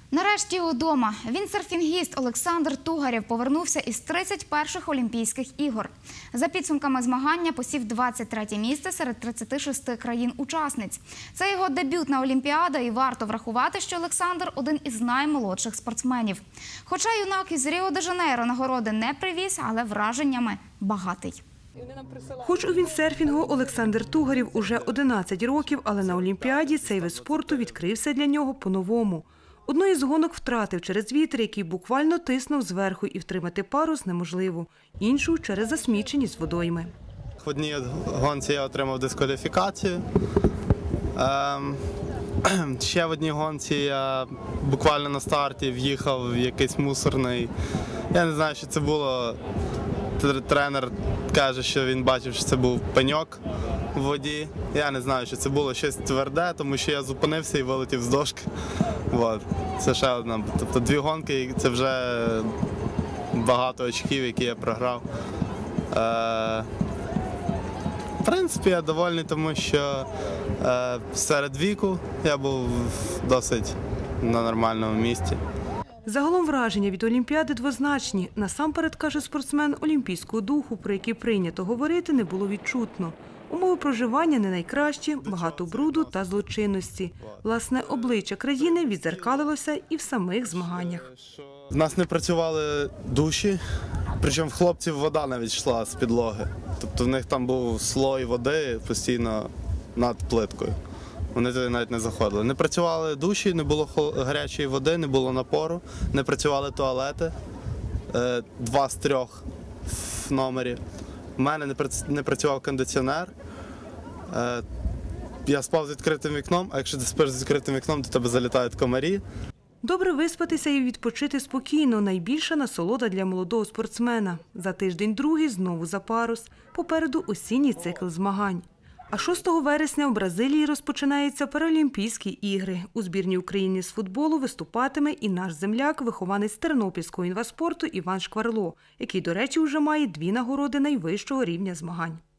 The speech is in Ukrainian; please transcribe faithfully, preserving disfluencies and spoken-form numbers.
Нарешті удома. Віндсерфінгіст Олександр Тугарєв повернувся із тридцять перших Олімпійських ігор. За підсумками змагання посів двадцять третє місце серед тридцяти шести країн-учасниць. Це його дебютна Олімпіада, і варто врахувати, що Олександр – один із наймолодших спортсменів. Хоча юнак із Ріо-де-Жанейро нагороди не привіз, але враженнями багатий. Хоч у віндсерфінгу Олександр Тугарєв уже одинадцять років, але на Олімпіаді цей вид спорту відкрився для нього по-новому. Одну із гонок втратив через вітер, який буквально тиснув зверху, і втримати парус неможливо. Іншу – через засміченість водойми. В одній гонці я отримав дискваліфікацію. Ем, ще в одній гонці я буквально на старті в'їхав в якийсь мусорний. Я не знаю, що це було. Тренер каже, що він бачив, що це був пеньок в воді. Я не знаю, що це було щось тверде, тому що я зупинився і вилетів з дошки. От. Це ще одна. Тобто дві гонки – це вже багато очків, які я програв. Е, в принципі, я довольний, тому що е, серед віку я був досить на нормальному місці. Загалом враження від Олімпіади двозначні. Насамперед, каже спортсмен, олімпійського духу, про який прийнято говорити, не було відчутно. Умови проживання не найкращі, багато бруду та злочинності. Власне, обличчя країни відзеркалилося і в самих змаганнях. В нас не працювали душі, причому в хлопців вода навіть йшла з підлоги. Тобто в них там був слой води постійно над плиткою. Вони туди навіть не заходили. Не працювали душі, не було гарячої води, не було напору, не працювали туалети, два з трьох в номері. У мене не працював кондиціонер. Я спав з відкритим вікном, а якщо ти спиш з відкритим вікном, то тебе залітають комарі. Добре виспатися і відпочити спокійно – найбільша насолода для молодого спортсмена. За тиждень-другий знову за парус. Попереду осінній цикл змагань. А шостого вересня в Бразилії розпочинаються Паралімпійські ігри. У збірній України з футболу виступатиме і наш земляк, вихованець Тернопільського інваспорту Іван Шкварло, який, до речі, вже має дві нагороди найвищого рівня змагань.